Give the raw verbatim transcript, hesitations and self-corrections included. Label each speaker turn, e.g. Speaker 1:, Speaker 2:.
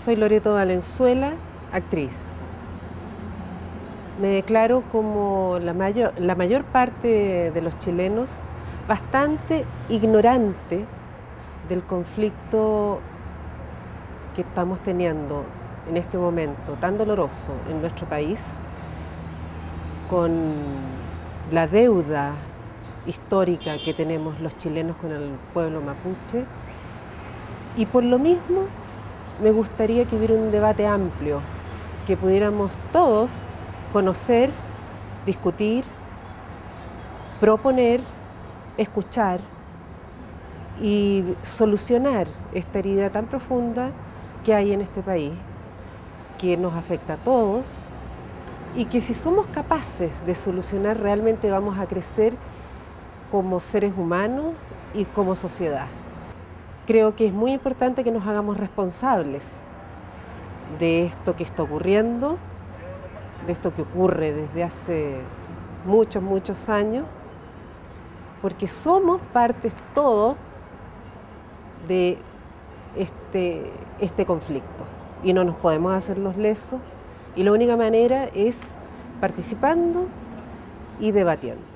Speaker 1: Soy Loreto Valenzuela, actriz. Me declaro como la mayor, la mayor parte de los chilenos bastante ignorante del conflicto que estamos teniendo en este momento tan doloroso en nuestro país, con la deuda histórica que tenemos los chilenos con el pueblo mapuche, y por lo mismo me gustaría que hubiera un debate amplio, que pudiéramos todos conocer, discutir, proponer, escuchar y solucionar esta herida tan profunda que hay en este país, que nos afecta a todos, y que si somos capaces de solucionar realmente vamos a crecer como seres humanos y como sociedad. Creo que es muy importante que nos hagamos responsables de esto que está ocurriendo, de esto que ocurre desde hace muchos, muchos años, porque somos partes todos de este, este conflicto y no nos podemos hacer los lesos, y la única manera es participando y debatiendo.